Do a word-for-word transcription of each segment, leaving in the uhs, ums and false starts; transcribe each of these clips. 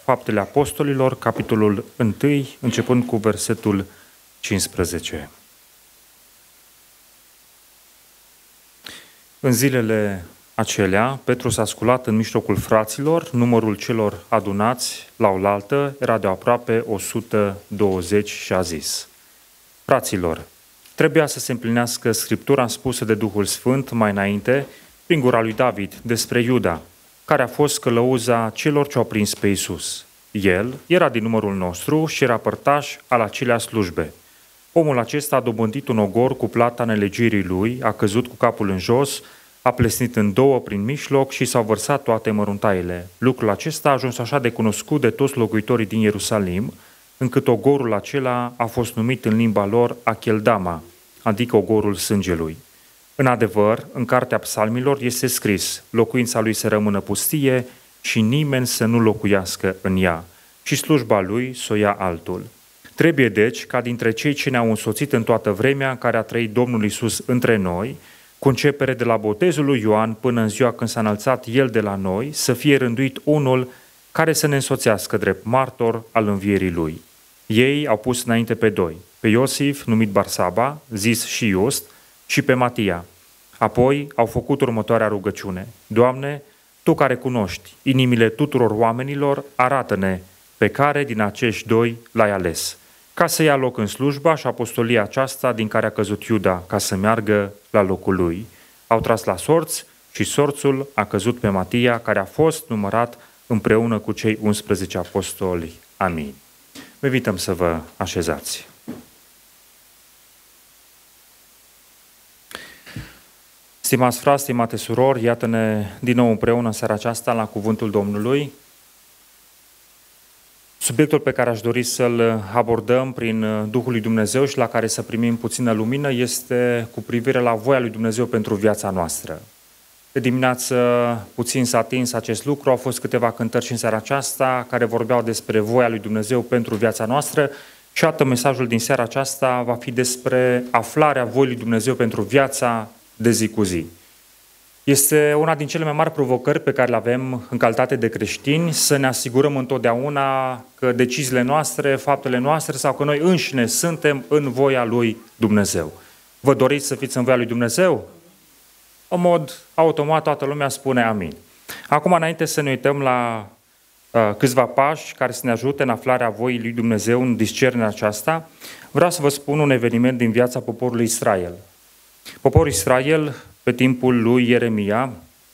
Faptele Apostolilor, capitolul unu, începând cu versetul cincisprezece. În zilele acelea, Petru s-a sculat în mijlocul fraților, numărul celor adunați la oaltă era de aproape o sută douăzeci și a zis: Fraților, trebuia să se împlinească Scriptura spusă de Duhul Sfânt mai înainte, prin gura lui David, despre Iuda, care a fost călăuza celor ce au prins pe Iisus. El era din numărul nostru și era părtaș al acelea slujbe. Omul acesta a dobândit un ogor cu plata nelegirii lui, a căzut cu capul în jos, a plesnit în două prin mijloc și s-au vărsat toate măruntaiele. Lucrul acesta a ajuns așa de cunoscut de toți locuitorii din Ierusalim, încât ogorul acela a fost numit în limba lor Acheldama, adică ogorul sângelui. În adevăr, în cartea psalmilor este scris: locuința lui să rămână pustie și nimeni să nu locuiască în ea, și slujba lui să o ia altul. Trebuie deci ca dintre cei ce ne-au însoțit în toată vremea în care a trăit Domnul Iisus între noi, cu începere de la botezul lui Ioan până în ziua când s-a înălțat El de la noi, să fie rânduit unul care să ne însoțească drept martor al învierii Lui. Ei au pus înainte pe doi, pe Iosif, numit Barsaba, zis și Iust, și pe Matia. Apoi au făcut următoarea rugăciune: Doamne, Tu care cunoști inimile tuturor oamenilor, arată-ne pe care din acești doi l-ai ales, ca să ia loc în slujba și apostolia aceasta din care a căzut Iuda, ca să meargă la locul lui. Au tras la sorți și sorțul a căzut pe Matia, care a fost numărat împreună cu cei unsprezece apostoli. Amin. Vă invităm să vă așezați. Stimați frați, stimate surori, iată-ne din nou împreună în seara aceasta la Cuvântul Domnului. Subiectul pe care aș dori să-l abordăm prin Duhul lui Dumnezeu și la care să primim puțină lumină este cu privire la voia lui Dumnezeu pentru viața noastră. De dimineață puțin s-a atins acest lucru, au fost câteva cântări și în seara aceasta care vorbeau despre voia lui Dumnezeu pentru viața noastră și iată mesajul din seara aceasta va fi despre aflarea voii lui Dumnezeu pentru viața de zi cu zi. Este una din cele mai mari provocări pe care le avem în calitate de creștini, să ne asigurăm întotdeauna că deciziile noastre, faptele noastre sau că noi înșine suntem în voia lui Dumnezeu. Vă doriți să fiți în voia lui Dumnezeu? În mod automat toată lumea spune amin. Acum, înainte să ne uităm la uh, câțiva pași care să ne ajute în aflarea voii lui Dumnezeu, în discernerea aceasta, vreau să vă spun un eveniment din viața poporului Israel. Poporul Israel, pe timpul lui Ieremia,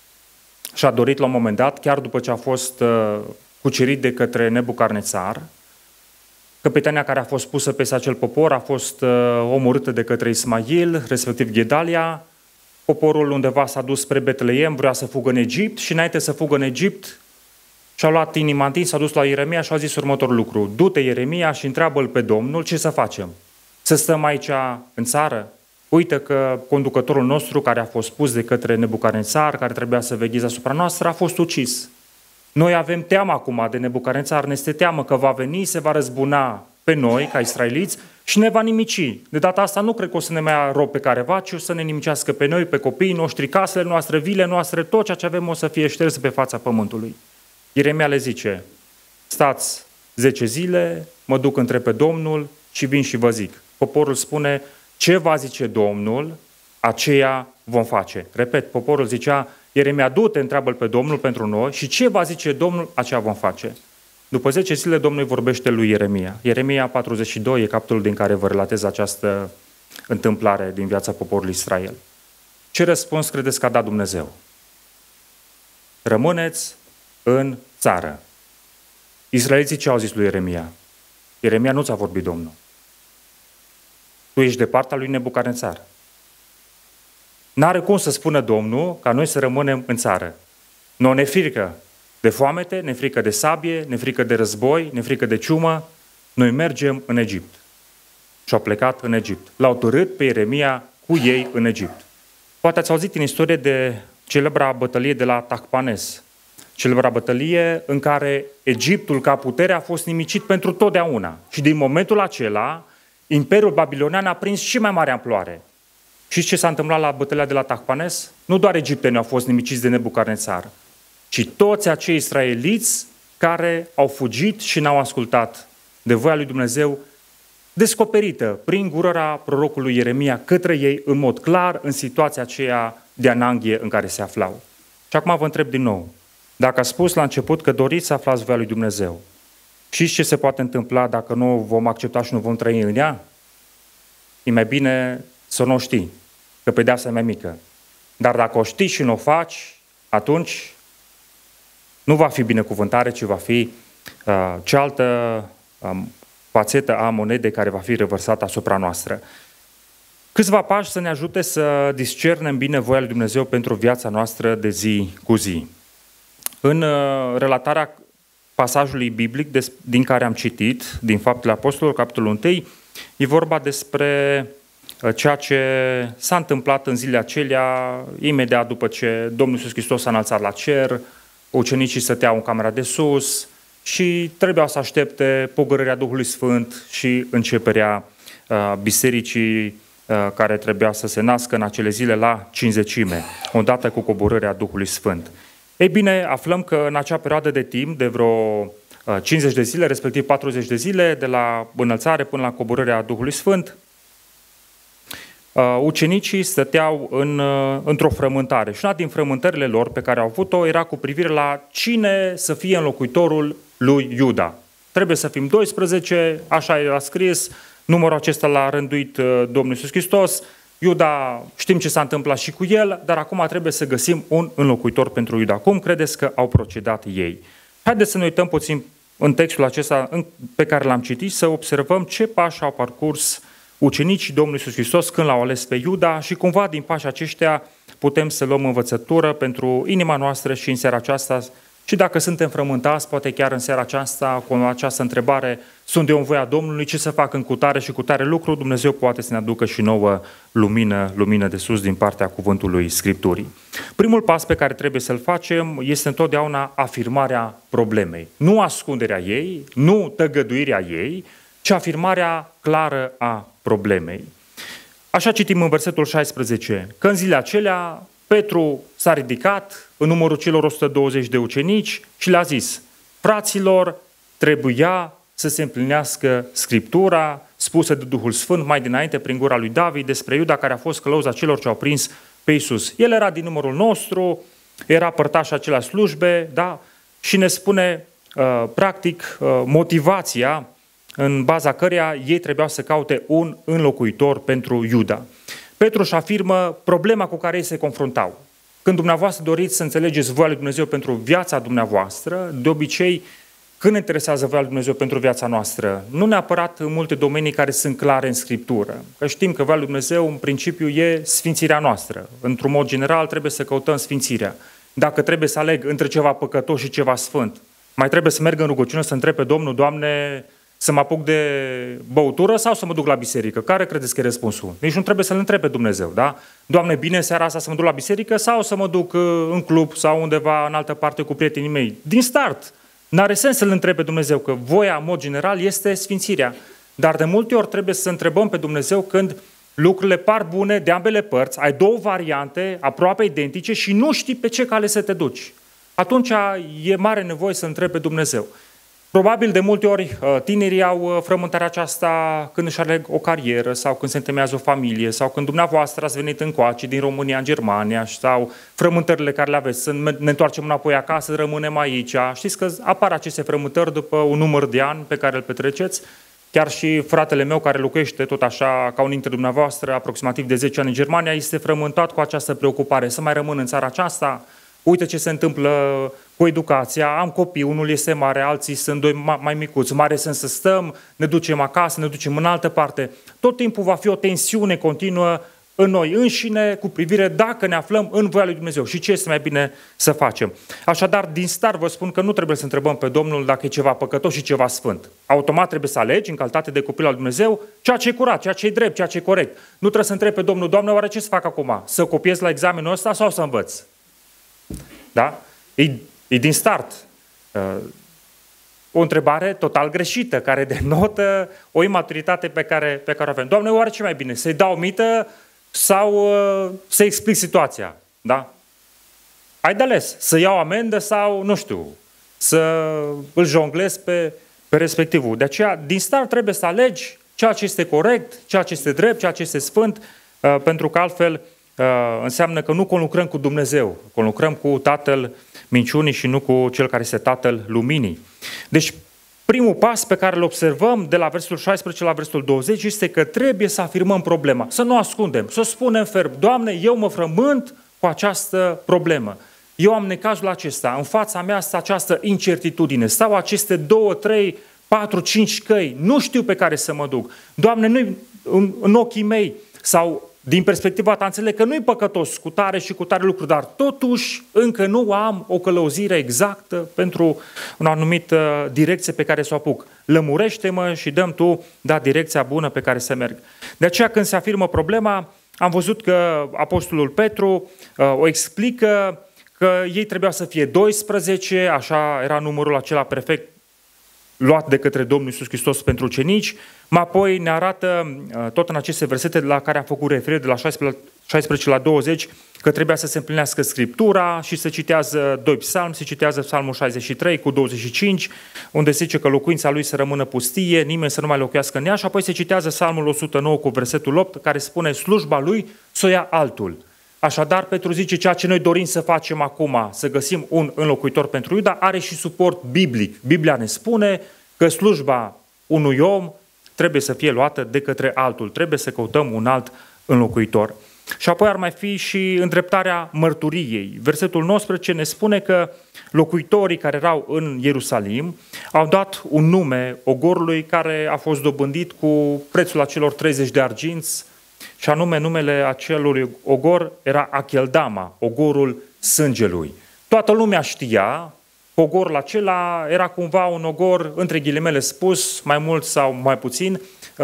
și-a dorit la un moment dat, chiar după ce a fost uh, cucerit de către Nebucarnețar, căpetenia care a fost pusă peste acel popor a fost uh, omorâtă de către Ismail, respectiv Ghedalia. Poporul undeva s-a dus spre Betleem, vrea să fugă în Egipt și înainte să fugă în Egipt și-a luat inima întins, s-a dus la Ieremia și a zis următorul lucru: du-te, Ieremia, și întreabă-l pe Domnul ce să facem. Să stăm aici în țară? Uite că conducătorul nostru, care a fost pus de către Nebucarnețar, care trebuia să vegheze asupra noastră, a fost ucis. Noi avem teamă acum de Nebucarnețar, ne este teamă că va veni, se va răzbuna pe noi, ca israeliți, și ne va nimici. De data asta nu cred că o să ne mai ia rob pe careva, ci o să ne nimicească pe noi, pe copiii noștri, casele noastre, vile noastre, tot ceea ce avem o să fie șters pe fața pământului. Ieremia le zice: stați zece zile, mă duc între pe Domnul și vin și vă zic. Poporul spune: ce va zice Domnul, aceea vom face. Repet, poporul zicea: Ieremia, du-te, întreabă-l pe Domnul pentru noi și ce va zice Domnul, aceea vom face. După zece zile, Domnul îi vorbește lui Ieremia. Ieremia patruzeci și doi e capitolul din care vă relatez această întâmplare din viața poporului Israel. Ce răspuns credeți că a dat Dumnezeu? Rămâneți în țară. Israeliții ce au zis lui Ieremia? Ieremia, nu ți-a vorbit Domnul. Tu ești de partea lui Nebucarnețar. N-are cum să spună Domnul ca noi să rămânem în țară. Noi ne frică de foamete, ne frică de sabie, ne frică de război, ne frică de ciumă. Noi mergem în Egipt. Și au plecat în Egipt. L-au târât pe Ieremia cu ei în Egipt. Poate ați auzit în istorie de celebra bătălie de la Tachpanes. Celebra bătălie în care Egiptul ca putere a fost nimicit pentru totdeauna. Și din momentul acela, Imperiul Babilonian a prins și mai mare amploare. Și ce s-a întâmplat la bătălia de la Tachpanes? Nu doar egiptenii au fost nimiciți de Nebucarnețar, ci toți acei israeliți care au fugit și n-au ascultat de voia lui Dumnezeu, descoperită prin gurăra prorocului Ieremia către ei în mod clar în situația aceea de ananghie în care se aflau. Și acum vă întreb din nou, dacă a spus la început că doriți să aflați voia lui Dumnezeu, știți ce se poate întâmpla dacă nu vom accepta și nu vom trăi în ea? E mai bine să nu o știi, că pedeapsa e mai mică. Dar dacă o știi și nu o faci, atunci nu va fi binecuvântare, ci va fi uh, cealaltă um, fațetă a monedei care va fi revărsată asupra noastră. Câțiva pași să ne ajute să discernem bine voia lui Dumnezeu pentru viața noastră de zi cu zi. În uh, relatarea pasajului biblic des, din care am citit, din Faptele Apostolilor, capitolul unu, e vorba despre uh, ceea ce s-a întâmplat în zilele acelea, imediat după ce Domnul Iisus Hristos s-a înălțat la cer, ucenicii stăteau în camera de sus și trebuiau să aștepte pogorârea Duhului Sfânt și începerea uh, bisericii uh, care trebuia să se nască în acele zile la cincizecime, odată cu coborârea Duhului Sfânt. Ei bine, aflăm că în acea perioadă de timp, de vreo uh, cincizeci de zile, respectiv patruzeci de zile, de la înălțare până la coborârea Duhului Sfânt, Uh, ucenicii stăteau în, uh, într-o frământare și una din frământările lor pe care au avut-o era cu privire la cine să fie înlocuitorul lui Iuda. Trebuie să fim doisprezece, așa era scris, numărul acesta l-a rânduit uh, Domnul Iisus Hristos, Iuda, știm ce s-a întâmplat și cu el, dar acum trebuie să găsim un înlocuitor pentru Iuda. Cum credeți că au procedat ei? Haideți să ne uităm puțin în textul acesta pe care l-am citit, să observăm ce pași au parcurs ucenicii Domnului Iisus Hristos când l-au ales pe Iuda și cumva din pașii aceștia putem să luăm învățătură pentru inima noastră și în seara aceasta și dacă suntem frământați, poate chiar în seara aceasta cu această întrebare, sunt eu în voia Domnului, ce să fac în cutare și cutare lucru, Dumnezeu poate să ne aducă și nouă lumină, lumină de sus din partea cuvântului Scripturii. Primul pas pe care trebuie să-l facem este întotdeauna afirmarea problemei. Nu ascunderea ei, nu tăgăduirea ei, ci afirmarea clară a problemei. Așa citim în versetul șaisprezece, că în zilele acelea Petru s-a ridicat în numărul celor o sută douăzeci de ucenici și le-a zis, fraților, trebuia să se împlinească Scriptura spusă de Duhul Sfânt mai dinainte prin gura lui David despre Iuda care a fost călăuza celor ce au prins pe Iisus. El era din numărul nostru, era părtaș acelea slujbe, da? Și ne spune uh, practic uh, motivația în baza căreia ei trebuiau să caute un înlocuitor pentru Iuda. Petru își afirmă problema cu care ei se confruntau. Când dumneavoastră doriți să înțelegeți voia lui Dumnezeu pentru viața dumneavoastră, de obicei, când interesează voia lui Dumnezeu pentru viața noastră, nu neapărat în multe domenii care sunt clare în Scriptură. Că știm că voia lui Dumnezeu, în principiu, e sfințirea noastră. Într-un mod general, trebuie să căutăm sfințirea. Dacă trebuie să aleg între ceva păcătos și ceva sfânt, mai trebuie să merg în rugăciune să întreb pe Domnul, Doamne, să mă apuc de băutură sau să mă duc la biserică? Care credeți că e răspunsul? Nici nu trebuie să-L întreb pe Dumnezeu, da? Doamne, bine seara asta să mă duc la biserică sau să mă duc în club sau undeva în altă parte cu prietenii mei? Din start, n-are sens să-L întreb pe Dumnezeu, că voia, în mod general, este sfințirea. Dar de multe ori trebuie să întrebăm pe Dumnezeu când lucrurile par bune de ambele părți, ai două variante aproape identice și nu știi pe ce cale să te duci. Atunci e mare nevoie să întrebi pe Dumnezeu. Probabil de multe ori tinerii au frământarea aceasta când își aleg o carieră sau când se întemeiază o familie sau când dumneavoastră ați venit încoace din România în Germania sau frământările care le aveți, să ne întoarcem înapoi acasă, rămânem aici. Știți că apar aceste frământări după un număr de ani pe care îl petreceți. Chiar și fratele meu care locuiește tot așa ca un dintre dumneavoastră, aproximativ de zece ani în Germania, este frământat cu această preocupare. Să mai rămân în țara aceasta? Uite ce se întâmplă cu educația, am copii, unul este mare, alții sunt doi mai micuți, mare sunt să stăm, ne ducem acasă, ne ducem în altă parte. Tot timpul va fi o tensiune continuă în noi înșine cu privire dacă ne aflăm în voia lui Dumnezeu și ce este mai bine să facem. Așadar, din start vă spun că nu trebuie să întrebăm pe Domnul dacă e ceva păcătos și ceva sfânt. Automat trebuie să alegi, în calitate de copil al Dumnezeu, ceea ce e curat, ceea ce e drept, ceea ce e corect. Nu trebuie să întrebi pe Domnul, Doamne, oare ce să fac acum? Să copiez la examenul ăsta sau să învăț? Da? E, e din start uh, o întrebare total greșită, care denotă o imaturitate pe care, pe care o avem. Doamne, oare ce mai bine? Să-i dau mită sau uh, să explic situația? Da? Ai de ales, să iau amendă sau, nu știu, să îl jonglezi pe, pe respectivul. De aceea, din start trebuie să alegi ceea ce este corect, ceea ce este drept, ceea ce este sfânt, pentru că altfel înseamnă că nu conlucrăm cu Dumnezeu, conlucrăm cu tatăl minciunii și nu cu cel care este tatăl luminii. Deci, primul pas pe care îl observăm de la versetul șaisprezece la versetul douăzeci este că trebuie să afirmăm problema, să nu ascundem, să spunem ferm: Doamne, eu mă frământ cu această problemă. Eu am necazul acesta, în fața mea stă această incertitudine, stau aceste două, trei, patru, cinci căi, nu știu pe care să mă duc. Doamne, nu în, în ochii mei sau din perspectiva ta înțeleg că nu-i păcătos cu tare și cu tare lucruri, dar totuși încă nu am o călăuzire exactă pentru o anumită direcție pe care să o apuc. Lămurește-mă și dăm tu, da, direcția bună pe care să merg. De aceea când se afirmă problema, am văzut că apostolul Petru uh, o explică că ei trebuia să fie doisprezece, așa era numărul acela perfect luat de către Domnul Iisus Hristos pentru ucenici, mai apoi ne arată tot în aceste versete la care a făcut referire de la șaisprezece la douăzeci că trebuia să se împlinească Scriptura și se citează doi psalmi, se citează psalmul șaizeci și trei cu douăzeci și cinci, unde zice că locuința lui să rămână pustie, nimeni să nu mai locuiască în ea, și apoi se citează psalmul o sută nouă cu versetul opt, care spune: slujba lui să o ia altul. Așadar, Petru zice, ceea ce noi dorim să facem acum, să găsim un înlocuitor pentru Iuda, are și suport biblic. Biblia ne spune că slujba unui om trebuie să fie luată de către altul, trebuie să căutăm un alt înlocuitor. Și apoi ar mai fi și îndreptarea mărturiei. Versetul nouăsprezece ne spune că locuitorii care erau în Ierusalim au dat un nume ogorului care a fost dobândit cu prețul acelor treizeci de arginți, și anume numele acelui ogor era Acheldama, ogorul sângelui. Toată lumea știa că ogorul acela era cumva un ogor, între ghilimele spus, mai mult sau mai puțin,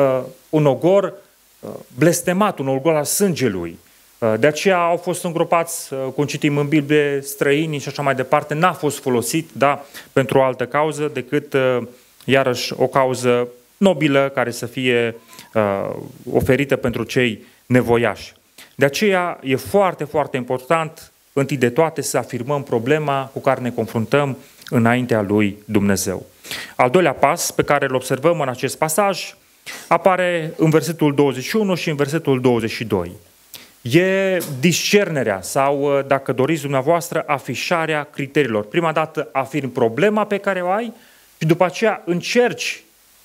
un ogor blestemat, un ogor al sângelui. De aceea au fost îngropați, cum citim în Biblie, străinii și așa mai departe. N-a fost folosit, da, pentru o altă cauză decât, iarăși, o cauză nobilă care să fie uh, oferită pentru cei nevoiași. De aceea e foarte, foarte important, întâi de toate, să afirmăm problema cu care ne confruntăm înaintea lui Dumnezeu. Al doilea pas pe care îl observăm în acest pasaj apare în versetul douăzeci și unu și în versetul douăzeci și doi. E discernerea sau, dacă doriți dumneavoastră, afișarea criteriilor. Prima dată afirmi problema pe care o ai și după aceea încerci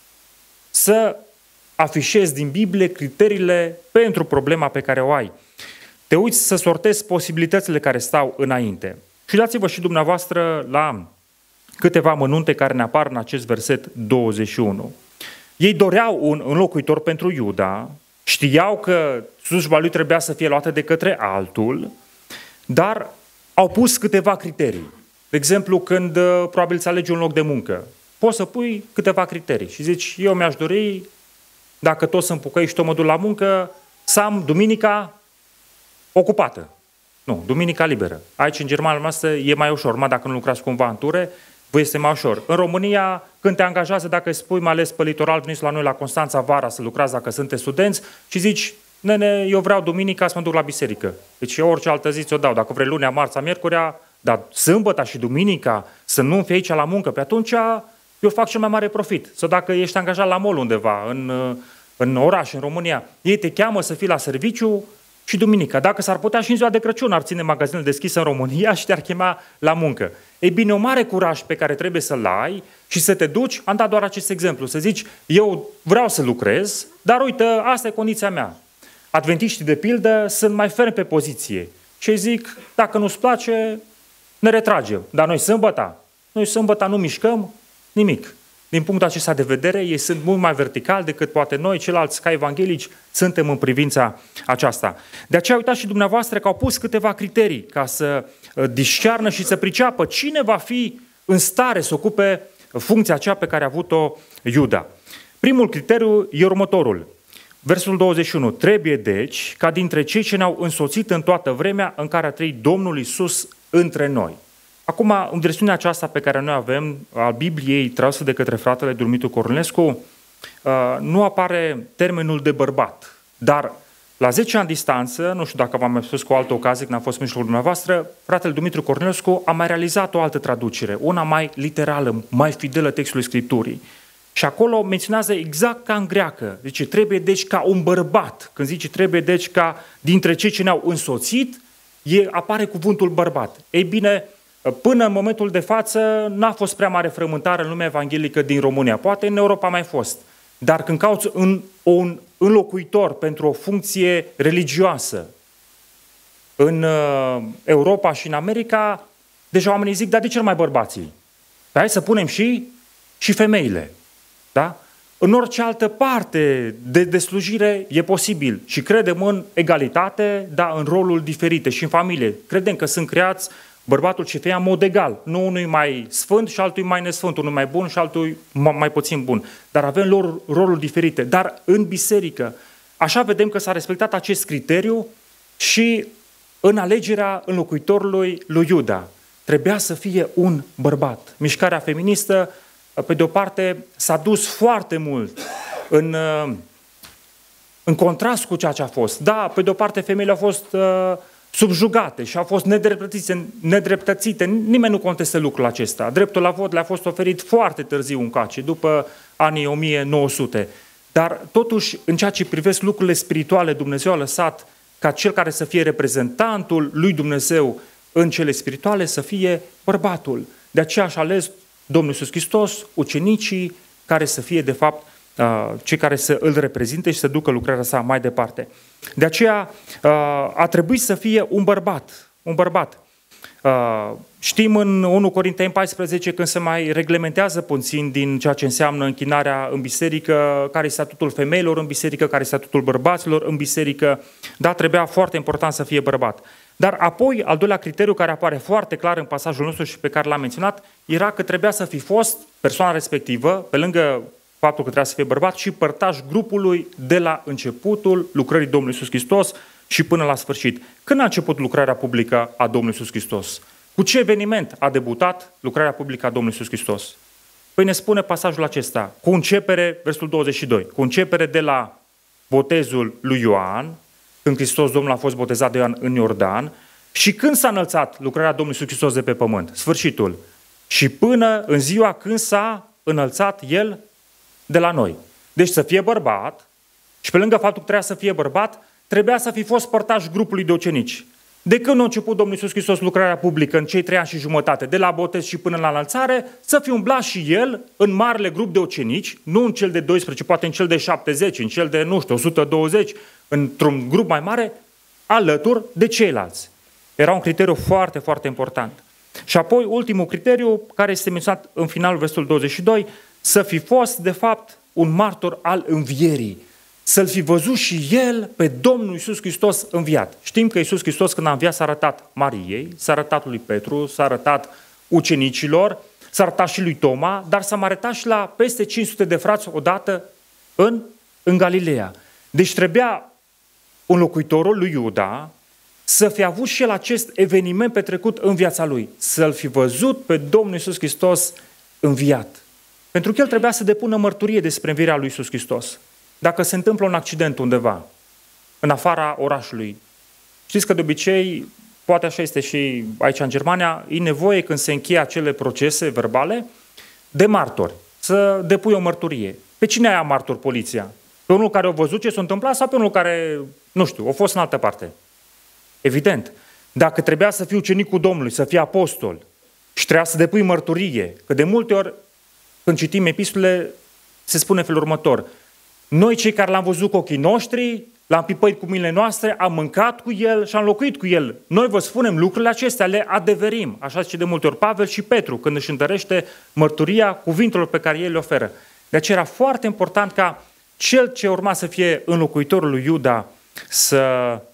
să afișezi din Biblie criteriile pentru problema pe care o ai. Te uiți să sortezi posibilitățile care stau înainte. Și dați-vă și dumneavoastră la câteva mănunte care ne apar în acest verset douăzeci și unu. Ei doreau un înlocuitor pentru Iuda, știau că slujba lui trebuia să fie luată de către altul, dar au pus câteva criterii. De exemplu, când probabil îți alegi un loc de muncă, poți să pui câteva criterii și zici: eu mi-aș dori, dacă tot sunt pucăi și tot mă duc la muncă, să am duminica ocupată. Nu, duminica liberă. Aici, în Germania noastră, e mai ușor, mai dacă nu lucrați cumva în ture, vă este mai ușor. În România, când te angajează, dacă îi spui, mai ales pe litoral, veniți la noi la Constanța vara să lucrați dacă sunteți studenți și zici: nene, eu vreau duminica să mă duc la biserică. Deci eu orice altă zi ți-o dau. Dacă vrei lunea, marța, miercurea, dar sâmbăta și duminica să nu fii aici la muncă, pe atunci eu fac cel mai mare profit. Sau dacă ești angajat la mall undeva, în, în oraș, în România, ei te cheamă să fii la serviciu și duminica. Dacă s-ar putea și în ziua de Crăciun ar ține magazinul deschis în România și te-ar chema la muncă. Ei bine, o mare curaj pe care trebuie să-l ai și să te duci, am dat doar acest exemplu, să zici: eu vreau să lucrez, dar uite, asta e condiția mea. Adventiștii, de pildă, sunt mai fermi pe poziție și zic: dacă nu-ți place, ne retragem. Dar noi sâmbăta, noi sâmbăta nu mișcăm nimic. Din punctul acesta de vedere, ei sunt mult mai verticali decât poate noi, ceilalți ca evanghelici, suntem în privința aceasta. De aceea uitați și dumneavoastră că au pus câteva criterii ca să discearnă și să priceapă cine va fi în stare să ocupe funcția aceea pe care a avut-o Iuda. Primul criteriu e următorul. Versul douăzeci și unu. Trebuie deci ca dintre cei ce ne-au însoțit în toată vremea în care a trăit Domnul Iisus între noi. Acum, în versiunea aceasta pe care noi avem, a Bibliei trasă de către fratele Dumitru Cornelescu, nu apare termenul de bărbat, dar La zece ani distanță, nu știu dacă v-am mai spus cu o altă ocazie când am fost în mijlocul dumneavoastră, fratele Dumitru Cornelescu a mai realizat o altă traducere, una mai literală, mai fidelă textului Scripturii. Și acolo menționează exact ca în greacă. Zice, trebuie deci ca un bărbat. Când zice trebuie deci ca dintre cei ce ne-au însoțit, e, apare cuvântul bărbat. Ei bine, până în momentul de față n-a fost prea mare frământare în lumea evanghelică din România. Poate în Europa a mai fost. Dar când cauți un, un înlocuitor pentru o funcție religioasă în uh, Europa și în America, deja oamenii zic, dar de ce nu mai bărbații? Hai să punem și, și femeile. Da? În orice altă parte de, de slujire e posibil și credem în egalitate, dar în roluri diferite și în familie. Credem că sunt creați bărbatul și femeia în mod egal. Nu unul mai sfânt și altul mai nesfânt, unul mai bun și altul mai puțin bun. Dar avem lor roluri diferite. Dar în biserică, așa vedem că s-a respectat acest criteriu și în alegerea înlocuitorului lui Iuda. Trebuia să fie un bărbat. Mișcarea feministă, pe de o parte, s-a dus foarte mult în, în contrast cu ceea ce a fost. Da, pe de o parte, femeile au fost uh, subjugate și au fost nedreptățite, nedreptățite. Nimeni nu contestă lucrul acesta. Dreptul la vot le-a fost oferit foarte târziu încoace, după anii o mie nouă sute. Dar totuși, în ceea ce privesc lucrurile spirituale, Dumnezeu a lăsat ca cel care să fie reprezentantul lui Dumnezeu în cele spirituale să fie bărbatul. De aceea și-a ales Domnul Iisus Hristos, ucenicii care să fie, de fapt, cei care să îl reprezinte și să ducă lucrarea sa mai departe. De aceea a trebuit să fie un bărbat. Un bărbat. Știm în unu Corinteni paisprezece, când se mai reglementează puțin din ceea ce înseamnă închinarea în biserică, care e statutul femeilor în biserică, care e statutul bărbaților în biserică, da, trebuia foarte important să fie bărbat. Dar apoi, al doilea criteriu care apare foarte clar în pasajul nostru și pe care l-am menționat, era că trebuia să fi fost persoana respectivă, pe lângă faptul că trebuia să fie bărbat, și părtaș grupului de la începutul lucrării Domnului Iisus Hristos și până la sfârșit. Când a început lucrarea publică a Domnului Iisus Hristos? Cu ce eveniment a debutat lucrarea publică a Domnului Iisus Hristos? Păi ne spune pasajul acesta, cu începere, versetul douăzeci și doi, cu începere de la botezul lui Ioan, când Hristos Domnul a fost botezat de Ioan în Iordan, și când s-a înălțat lucrarea Domnului Iisus Hristos de pe pământ, sfârșitul, și până în ziua când s-a înălțat El de la noi. Deci să fie bărbat, și pe lângă faptul că trebuia să fie bărbat, trebuia să fi fost părtaș grupului de ucenici. De când a început Domnul Iisus Hristos lucrarea publică în cei trei ani și jumătate, de la botez și până la înălțare, să fi umblat și El în marele grup de ucenici, nu în cel de doisprezece, poate în cel de șaptezeci, în cel de, nu știu, o sută douăzeci, într-un grup mai mare, alături de ceilalți. Era un criteriu foarte, foarte important. Și apoi, ultimul criteriu, care este menționat în finalul versetului douăzeci și doi, să fi fost, de fapt, un martor al învierii. Să-L fi văzut și El pe Domnul Iisus Hristos înviat. Știm că Iisus Hristos, când a înviat, s-a arătat Mariei, s-a arătat lui Petru, s-a arătat ucenicilor, s-a arătat și lui Toma, dar s-a arătat și la peste cinci sute de frați odată în, în Galileea. Deci trebuia un locuitorul lui Iuda să fi avut și el acest eveniment petrecut în viața lui, să-L fi văzut pe Domnul Iisus Hristos înviat. Pentru că el trebuia să depună mărturie despre învierea lui Iisus Hristos. Dacă se întâmplă un accident undeva, în afara orașului, știți că de obicei, poate așa este și aici în Germania, e nevoie când se încheie acele procese verbale de martori, să depui o mărturie. Pe cine aia martor poliția? Pe unul care a văzut ce s-a întâmplat sau pe unul care, nu știu, a fost în altă parte? Evident. Dacă trebuia să fii ucenicul Domnului, să fii apostol și trebuia să depui mărturie, că de multe ori când citim epistole se spune felul următor: noi cei care l-am văzut cu ochii noștri, l-am pipăit cu mâinile noastre, am mâncat cu El și am locuit cu El. Noi vă spunem lucrurile acestea, le adeverim. Așa zice de multe ori Pavel și Petru, când își întărește mărturia cuvintelor pe care El le oferă. De aceea era foarte important ca cel ce urma să fie înlocuitorul lui Iuda să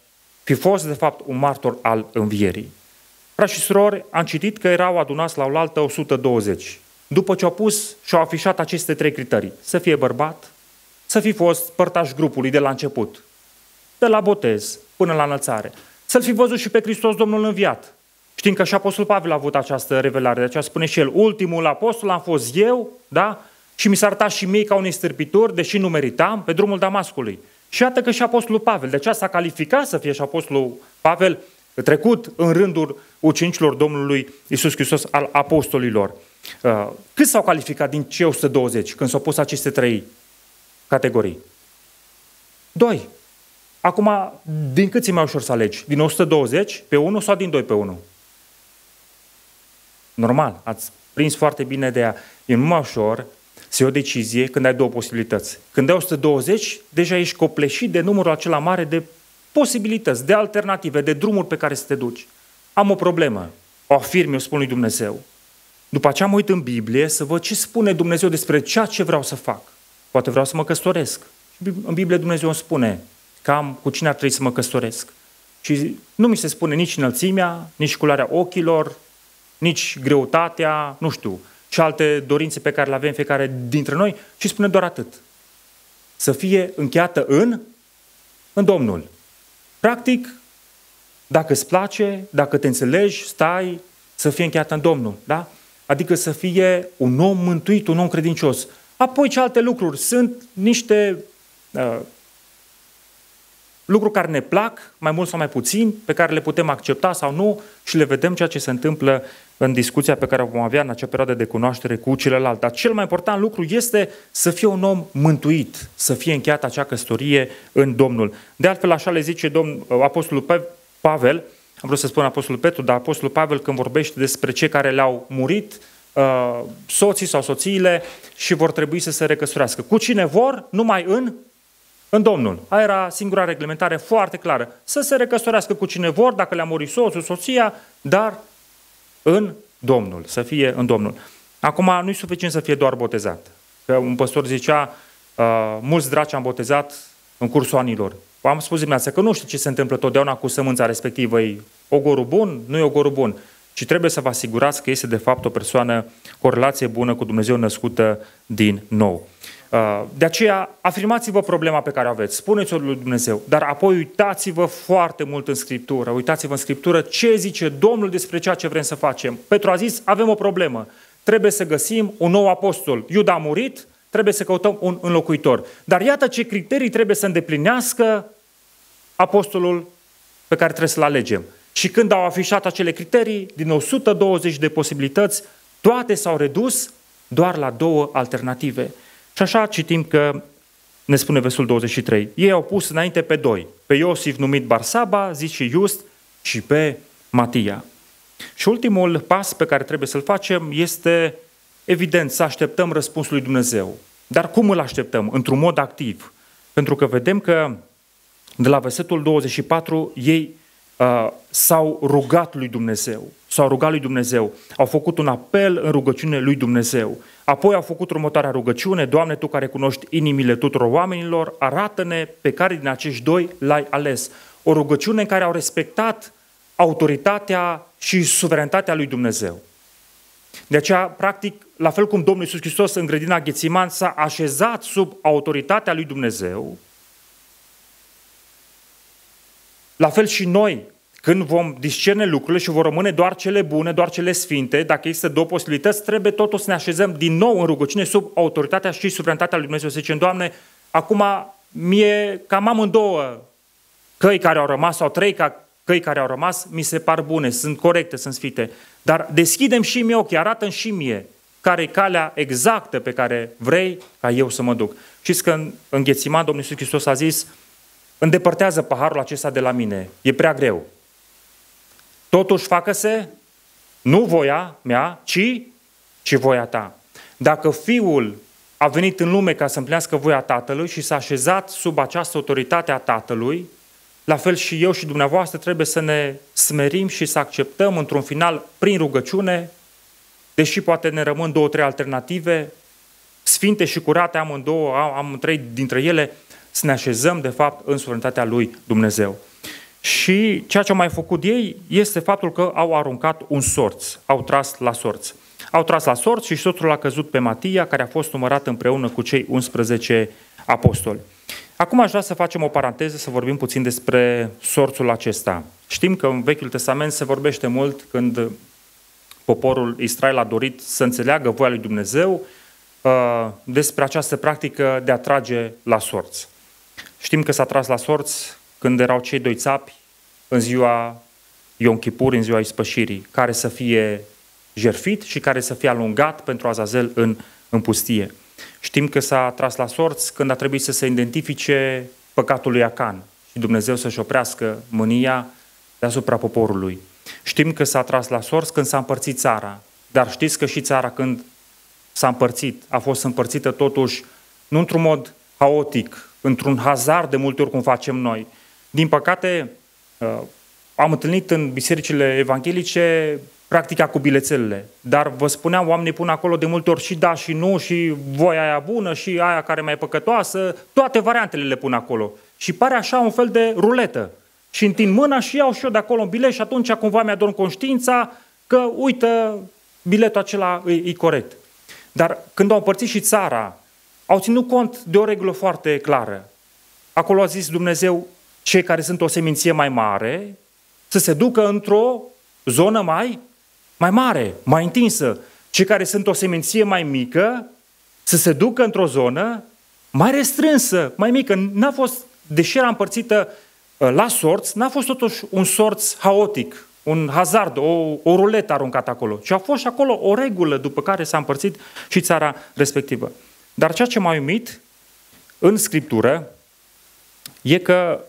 fi fost, de fapt, un martor al învierii. Frați și surori, am citit că erau adunați la oaltă o sută douăzeci. După ce au pus și au afișat aceste trei criterii, să fie bărbat, să fi fost părtaș grupului de la început, de la botez până la înălțare, să-L fi văzut și pe Hristos Domnul înviat. Știm că și Apostolul Pavel a avut această revelare, de aceea spune și el: ultimul apostol am fost eu, da? Și mi s-a arătat și mie ca un stârpitor, deși nu meritam, pe drumul Damascului. Și iată că și Apostolul Pavel, de aceea s-a calificat să fie și Apostolul Pavel trecut în rândul ucenicilor Domnului Iisus Hristos, al apostolilor. Cât s-au calificat din cei o sută douăzeci când s-au pus aceste trei categorii? Doi. Acum, din cât ți-e mai ușor să alegi? Din o sută douăzeci pe unu sau din doi pe unu? Normal, ați prins foarte bine de ea. E mult mai ușor să iei o decizie când ai două posibilități. Când ai o sută douăzeci, deja ești copleșit de numărul acela mare de posibilități, de alternative, de drumuri pe care să te duci. Am o problemă, o afirm, eu spun lui Dumnezeu. După aceea mă uit în Biblie să văd ce spune Dumnezeu despre ceea ce vreau să fac. Poate vreau să mă căsătoresc. În Biblie Dumnezeu îmi spune cam cu cine ar trebui să mă căsătoresc. Și nu mi se spune nici înălțimea, nici culoarea ochilor, nici greutatea, nu știu, și alte dorințe pe care le avem fiecare dintre noi, ci spune doar atât. Să fie încheiată în, în Domnul. Practic, dacă îți place, dacă te înțelegi, stai, să fie încheiată în Domnul. Da? Adică să fie un om mântuit, un om credincios. Apoi ce alte lucruri? Sunt niște uh, lucruri care ne plac, mai mult sau mai puțin, pe care le putem accepta sau nu și le vedem ceea ce se întâmplă în discuția pe care o vom avea în acea perioadă de cunoaștere cu celălalt. Dar cel mai important lucru este să fie un om mântuit, să fie încheiată acea căsătorie în Domnul. De altfel, așa le zice domn, Apostolul Pavel, am vrut să spun Apostolul Petru, dar Apostolul Pavel când vorbește despre cei care le-au murit, uh, soții sau soțiile și vor trebui să se recăsătorească. Cu cine vor? Numai în În Domnul. Aia era singura reglementare foarte clară. Să se recăsătorească cu cine vor, dacă le-a murit soțul, soția, dar în Domnul, să fie în Domnul. Acum nu e suficient să fie doar botezat. Că un păstor zicea, uh, mulți draci am botezat în cursul anilor. Am spus dimineața că nu știu ce se întâmplă totdeauna cu sămânța respectivă. E ogorul bun? Nu e ogorul bun. Ci trebuie să vă asigurați că este de fapt o persoană cu o relație bună cu Dumnezeu născută din nou. De aceea, afirmați-vă problema pe care o aveți, spuneți-o lui Dumnezeu, dar apoi uitați-vă foarte mult în Scriptură, uitați-vă în Scriptură ce zice Domnul despre ceea ce vrem să facem. Petru a zis, avem o problemă, trebuie să găsim un nou apostol. Iuda a murit, trebuie să căutăm un înlocuitor. Dar iată ce criterii trebuie să îndeplinească apostolul pe care trebuie să-l alegem. Și când au afișat acele criterii, din o sută douăzeci de posibilități, toate s-au redus doar la două alternative. Și așa citim că ne spune versul douăzeci și trei. Ei au pus înainte pe doi, pe Iosif numit Barsaba, zice Iust, și pe Matia. Și ultimul pas pe care trebuie să-l facem este, evident, să așteptăm răspunsul lui Dumnezeu. Dar cum îl așteptăm? Într-un mod activ. Pentru că vedem că de la versetul douăzeci și patru ei uh, s-au rugat lui Dumnezeu. S-au rugat lui Dumnezeu. Au făcut un apel în rugăciune lui Dumnezeu. Apoi au făcut următoarea rugăciune, Doamne, Tu care cunoști inimile tuturor oamenilor, arată-ne pe care din acești doi l-ai ales. O rugăciune în care au respectat autoritatea și suveranitatea lui Dumnezeu. De aceea, practic, la fel cum Domnul Iisus Hristos în grădina Ghețiman s-a așezat sub autoritatea lui Dumnezeu, la fel și noi, când vom discerne lucrurile și vor rămâne doar cele bune, doar cele sfinte, dacă există două posibilități, trebuie totul să ne așezăm din nou în rugăciune sub autoritatea și suveranitatea lui Dumnezeu. Să zicem, Doamne, acum mie cam amândouă căi care au rămas sau trei căi care au rămas, mi se par bune, sunt corecte, sunt sfinte. Dar deschidem și mie ochii, arată-mi și mie care e calea exactă pe care vrei ca eu să mă duc. Știți că în, în Ghețiman Domnul Iisus Hristos a zis, îndepărtează paharul acesta de la mine, e prea greu. Totuși facă-se nu voia mea, ci, ci voia ta. Dacă Fiul a venit în lume ca să împlinească voia Tatălui și s-a așezat sub această autoritate a Tatălui, la fel și eu și dumneavoastră trebuie să ne smerim și să acceptăm într-un final prin rugăciune, deși poate ne rămân două, trei alternative, sfinte și curate amândouă, am trei dintre ele, să ne așezăm de fapt în suveranitatea lui Dumnezeu. Și ceea ce au mai făcut ei este faptul că au aruncat un sorț, au tras la sorț. Au tras la sorț și sorțul a căzut pe Matia, care a fost numărat împreună cu cei unsprezece apostoli. Acum aș vrea să facem o paranteză, să vorbim puțin despre sorțul acesta. Știm că în Vechiul Testament se vorbește mult când poporul Israel a dorit să înțeleagă voia lui Dumnezeu despre această practică de a trage la sorț. Știm că s-a tras la sorți când erau cei doi țapi în ziua Iom Kipur, în ziua ispășirii, care să fie jertfit și care să fie alungat pentru Azazel în, în pustie. Știm că s-a tras la sorți când a trebuit să se identifice păcatul lui Acan și Dumnezeu să-și oprească mânia deasupra poporului. Știm că s-a tras la sorți când s-a împărțit țara, dar știți că și țara când s-a împărțit, a fost împărțită totuși nu într-un mod haotic, într-un hazard de multe ori cum facem noi. Din păcate, am întâlnit în bisericile evanghelice practica cu bilețelele, dar vă spuneam, oamenii pun acolo de multe ori și da și nu, și voia aia bună, și aia care mai e păcătoasă, toate variantele le pun acolo. Și pare așa un fel de ruletă. Și întind mâna și iau și eu de acolo un bilet și atunci cumva mi-adorm conștiința că, uite, biletul acela e, e corect. Dar când au împărțit și țara, au ținut cont de o regulă foarte clară. Acolo a zis Dumnezeu, cei care sunt o seminție mai mare, să se ducă într-o zonă mai, mai mare, mai întinsă. Cei care sunt o seminție mai mică, să se ducă într-o zonă mai restrânsă, mai mică. N-a fost, deși era împărțită la sorți, n-a fost totuși un sorț haotic, un hazard, o, o ruletă aruncată acolo, ci a fost și acolo o regulă după care s-a împărțit și țara respectivă. Dar ceea ce m-a uimit în Scriptură e că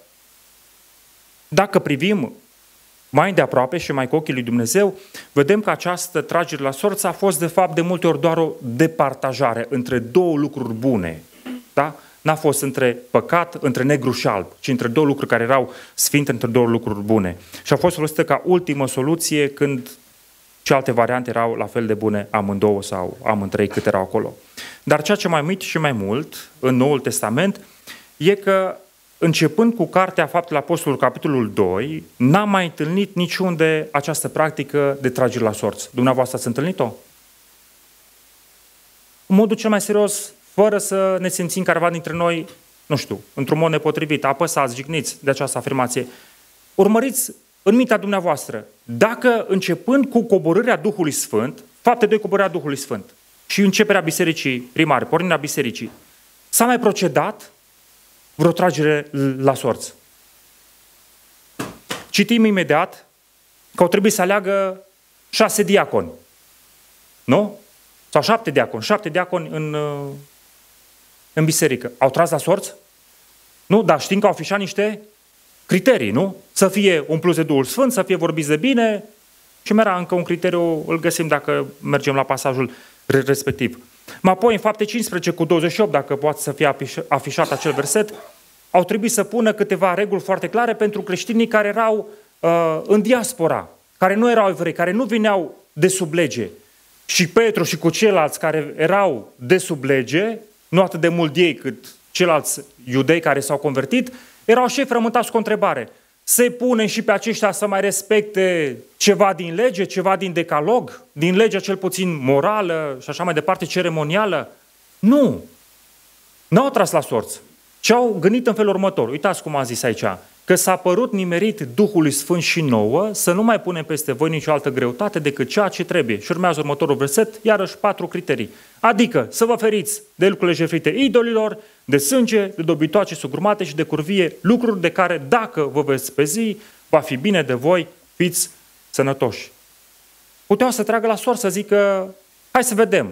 dacă privim mai de aproape și mai cu ochii lui Dumnezeu, vedem că această tragere la sorți a fost de fapt de multe ori doar o departajare între două lucruri bune. Da? N-a fost între păcat, între negru și alb, ci între două lucruri care erau sfinte, între două lucruri bune. Și a fost folosită ca ultimă soluție când cealaltă variante erau la fel de bune amândouă sau amândrei cât erau acolo. Dar ceea ce mai uit și mai mult în Noul Testament e că începând cu Cartea Faptele Apostolilor, capitolul doi, n-am mai întâlnit niciunde această practică de tragere la sorți. Dumneavoastră ați întâlnit-o? În modul cel mai serios, fără să ne simțim careva dintre noi, nu știu, într-un mod nepotrivit, apăsați, jigniți de această afirmație. Urmăriți în mintea dumneavoastră, dacă începând cu coborârea Duhului Sfânt, Fapte doi, coborârea Duhului Sfânt, și începerea bisericii primare, pornirea bisericii, s-a mai procedat vreo tragere la sorți. Citim imediat că au trebuit să aleagă șase diaconi. Nu? Sau șapte diaconi. Șapte diaconi în, în biserică. Au tras la sorți? Nu? Dar știm că au afișat niște criterii, nu? Să fie umpluți de Duhul Sfânt, să fie vorbiți de bine. Și mai era încă un criteriu, îl găsim dacă mergem la pasajul respectiv. Mai apoi, în Fapte cincisprezece cu douăzeci și opt, dacă poate să fie afișat acel verset, au trebuit să pună câteva reguli foarte clare pentru creștinii care erau uh, în diaspora, care nu erau evrei, care nu vineau de sub lege. Și Petru și cu ceilalți care erau de sub lege, nu atât de mult ei cât ceilalți iudei care s-au convertit, erau și frământați cu o întrebare. Se pune și pe aceștia să mai respecte ceva din lege, ceva din decalog, din legea cel puțin morală și așa mai departe, ceremonială? Nu! N-au tras la sorți, ci au gândit în felul următor. Uitați cum a zis aici, că s-a părut nimerit Duhului Sfânt și nouă să nu mai punem peste voi nicio altă greutate decât ceea ce trebuie. Și urmează următorul verset, iarăși patru criterii. Adică să vă feriți de lucrurile jertfite idolilor, de sânge, de dobitoace sugrumate și de curvie, lucruri de care, dacă vă veți spezi, va fi bine de voi, fiți sănătoși. Puteau să tragă la sorți, să zică, hai să vedem,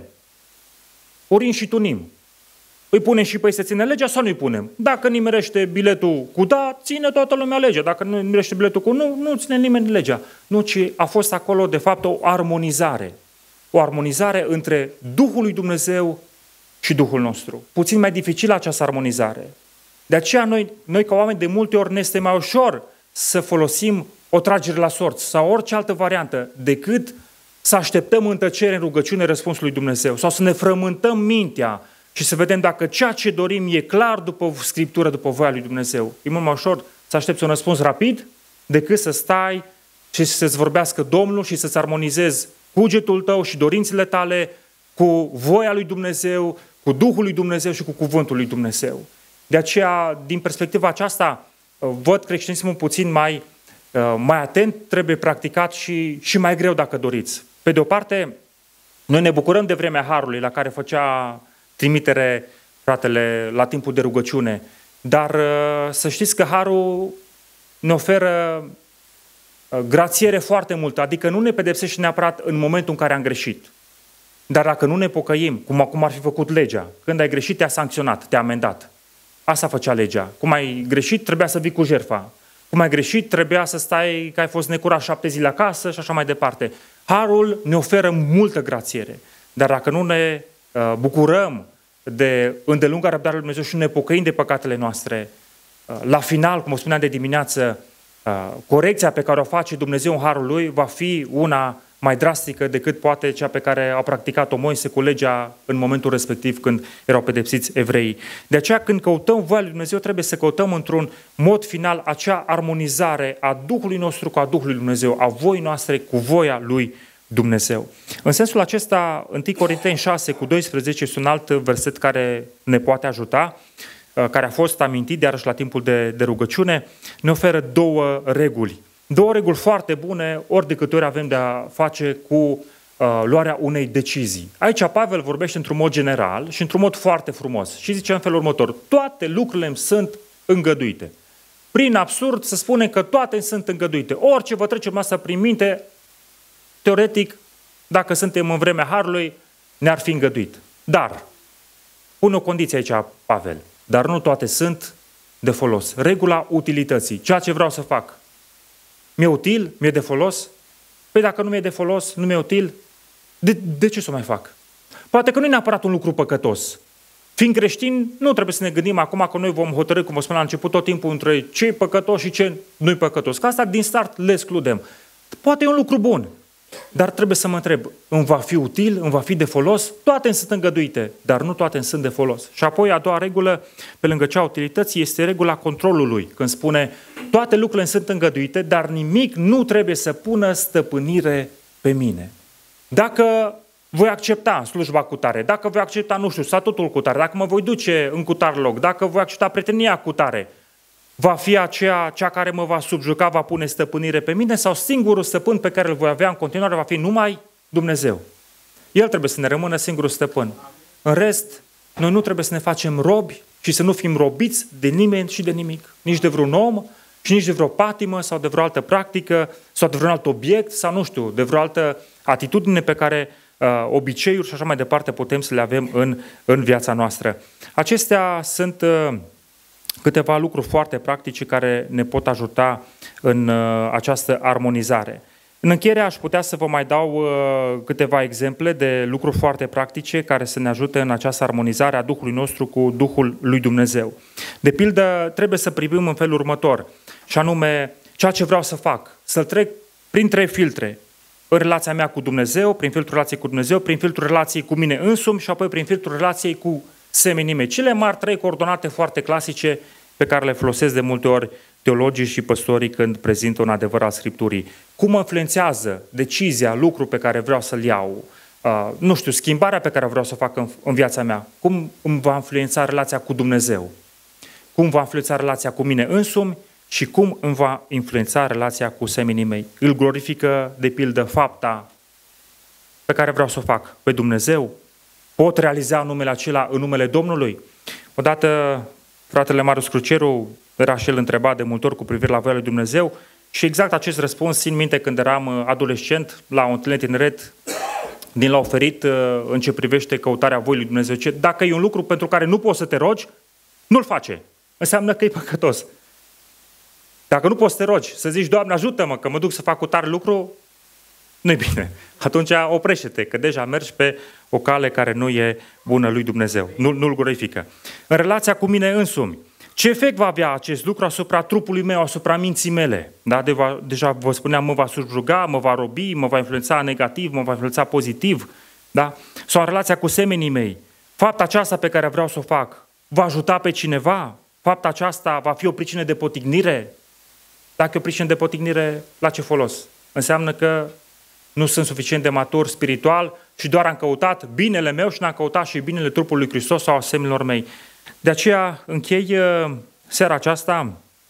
urim și tunim. Îi punem și pe ei să ține legea sau nu îi punem? Dacă nimerește biletul cu da, ține toată lumea legea. Dacă nu nimerește biletul cu nu, nu ține nimeni legea. Nu, ci a fost acolo, de fapt, o armonizare. O armonizare între Duhul lui Dumnezeu și Duhul nostru. Puțin mai dificilă această armonizare. De aceea noi, noi ca oameni, de multe ori ne este mai ușor să folosim o tragere la sorți sau orice altă variantă, decât să așteptăm în tăcere, în rugăciune, răspunsul lui Dumnezeu. Sau să ne frământăm mintea și să vedem dacă ceea ce dorim e clar după Scriptură, după voia lui Dumnezeu. E mult mai ușor să aștepți un răspuns rapid decât să stai și să-ți vorbească Domnul și să-ți armonizezi cugetul tău și dorințele tale cu voia lui Dumnezeu, cu Duhul lui Dumnezeu și cu cuvântul lui Dumnezeu. De aceea, din perspectiva aceasta, văd creștinismul puțin mai, mai atent, trebuie practicat și, și mai greu dacă doriți. Pe de o parte, noi ne bucurăm de vremea Harului la care făcea trimitere fratele la timpul de rugăciune. Dar să știți că harul ne oferă grațiere foarte multă, adică nu ne pedepsește neapărat în momentul în care am greșit. Dar dacă nu ne pocăim, cum acum ar fi făcut legea, când ai greșit te-a sancționat, te-a amendat. Asta făcea legea. Cum ai greșit, trebuia să vii cu jertfa. Cum ai greșit, trebuia să stai că ai fost necurat șapte zile acasă și așa mai departe. Harul ne oferă multă grațiere. Dar dacă nu ne uh, bucurăm de îndelunga răbdare lui Dumnezeu și nu ne pocăim de păcatele noastre, uh, la final, cum o spuneam de dimineață, uh, corecția pe care o face Dumnezeu în harul lui va fi una mai drastică decât poate cea pe care a practicat-o Moise cu legea în momentul respectiv când erau pedepsiți evreii. De aceea când căutăm voia lui Dumnezeu trebuie să căutăm într-un mod final acea armonizare a Duhului nostru cu a Duhului lui Dumnezeu, a voii noastre cu voia lui Dumnezeu. În sensul acesta, întâi Corinteni șase cu doisprezece este un alt verset care ne poate ajuta, care a fost amintit de iarăși la timpul de, de rugăciune, ne oferă două reguli. Două reguli foarte bune, ori de câte ori avem de-a face cu uh, luarea unei decizii. Aici Pavel vorbește într-un mod general și într-un mod foarte frumos. Și zice în felul următor, toate lucrurile îmi sunt îngăduite. Prin absurd să spunem că toate îmi sunt îngăduite. Orice vă trece asta prin minte, teoretic, dacă suntem în vremea harului, ne-ar fi îngăduit. Dar, pune o condiție aici Pavel, dar nu toate sunt de folos. Regula utilității, ceea ce vreau să fac. Mi-e util? Mi-e de folos? Păi dacă nu mi-e de folos, nu mi-e util, de, de ce să o mai fac? Poate că nu e neapărat un lucru păcătos. Fiind creștini, nu trebuie să ne gândim acum că noi vom hotărî, cum vă spun la început, tot timpul între ce e păcătos și ce nu e păcătos. Că asta din start le excludem. Poate e un lucru bun, dar trebuie să mă întreb, îmi va fi util, îmi va fi de folos? Toate îmi sunt îngăduite, dar nu toate îmi sunt de folos. Și apoi a doua regulă, pe lângă cea a utilității, este regula controlului, când spune toate lucrurile îmi sunt îngăduite, dar nimic nu trebuie să pună stăpânire pe mine. Dacă voi accepta slujba cu tare, dacă voi accepta, nu știu, statutul cu tare, dacă mă voi duce în cutar loc, dacă voi accepta prietenia cu tare, va fi aceea cea care mă va subjuga, va pune stăpânire pe mine sau singurul stăpân pe care îl voi avea în continuare va fi numai Dumnezeu. El trebuie să ne rămână singurul stăpân. În rest, noi nu trebuie să ne facem robi și să nu fim robiți de nimeni și de nimic. Nici de vreun om și nici de vreo patimă sau de vreo altă practică sau de vreun alt obiect sau nu știu, de vreo altă atitudine pe care uh, obiceiuri și așa mai departe putem să le avem în, în viața noastră. Acestea sunt uh, câteva lucruri foarte practice care ne pot ajuta în uh, această armonizare. În încheiere aș putea să vă mai dau uh, câteva exemple de lucruri foarte practice care să ne ajute în această armonizare a Duhului nostru cu Duhul lui Dumnezeu. De pildă, trebuie să privim în felul următor, și anume ceea ce vreau să fac, să-l trec prin trei filtre. În relația mea cu Dumnezeu, prin filtrul relației cu Dumnezeu, prin filtrul relației cu mine însumi și apoi prin filtrul relației cu semenii mei. Cele mari trei coordonate foarte clasice pe care le folosesc de multe ori teologii și păstorii când prezintă un adevăr al Scripturii. Cum mă influențează decizia, lucru pe care vreau să-l iau, uh, nu știu, schimbarea pe care vreau să o fac în, în viața mea, cum îmi va influența relația cu Dumnezeu, cum va influența relația cu mine însumi și cum îmi va influența relația cu semenii mei. Îl glorifică, de pildă, fapta pe care vreau să o fac pe Dumnezeu? Pot realiza numele acela în numele Domnului? Odată fratele Marius Cruceru era și el întrebat de multe ori cu privire la voia lui Dumnezeu și exact acest răspuns țin minte când eram adolescent la o întâlnire tineret din l-a oferit în ce privește căutarea voii lui Dumnezeu. Ce, dacă e un lucru pentru care nu poți să te rogi, nu-l face. Înseamnă că e păcătos. Dacă nu poți să te rogi, să zici, Doamne, ajută-mă că mă duc să fac cu tare lucru, nu-i bine. Atunci oprește-te, că deja mergi pe o cale care nu e bună lui Dumnezeu. Nu, nu-L glorifică. În relația cu mine însumi, ce efect va avea acest lucru asupra trupului meu, asupra minții mele? Da? De va, deja vă spuneam, mă va subjuga, mă va robi, mă va influența negativ, mă va influența pozitiv. Da? Sau în relația cu semenii mei, fapta aceasta pe care vreau să o fac, va ajuta pe cineva? Fapta aceasta va fi o pricină de potignire? Dacă e o pricină de potignire, la ce folos? Înseamnă că nu sunt suficient de matur spiritual și doar am căutat binele meu și n-am căutat și binele trupului lui Hristos sau a semenilor mei. De aceea închei seara aceasta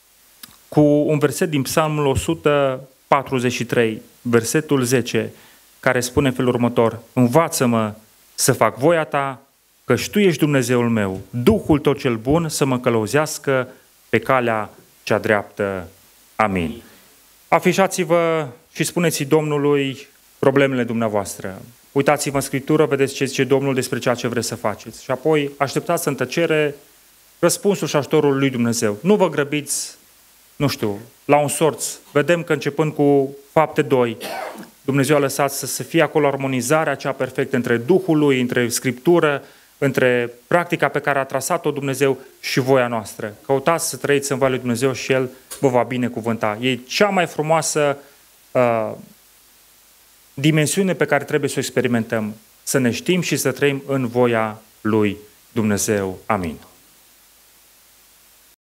cu un verset din Psalmul o sută patruzeci și trei, versetul zece, care spune în felul următor: învață-mă să fac voia ta, căci Tu ești Dumnezeul meu, Duhul Tău cel bun să mă călăuzească pe calea cea dreaptă. Amin. Afișați-vă și spuneți Domnului problemele dumneavoastră. Uitați-vă în Scriptură, vedeți ce zice Domnul despre ceea ce vreți să faceți. Și apoi așteptați în tăcere răspunsul și ajutorul lui Dumnezeu. Nu vă grăbiți, nu știu, la un sorț. Vedem că începând cu Fapte doi, Dumnezeu a lăsat să, să fie acolo armonizarea cea perfectă între Duhul Lui, între Scriptură, între practica pe care a trasat-o Dumnezeu și voia noastră. Căutați să trăiți în voia lui Dumnezeu și El vă va binecuvânta. E cea mai frumoasă uh, dimensiune pe care trebuie să o experimentăm. Să ne știm și să trăim în voia lui Dumnezeu. Amin.